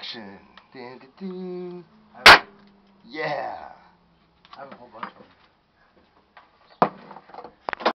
introduction. Dun, dun, dun. Yeah. I have a whole bunch.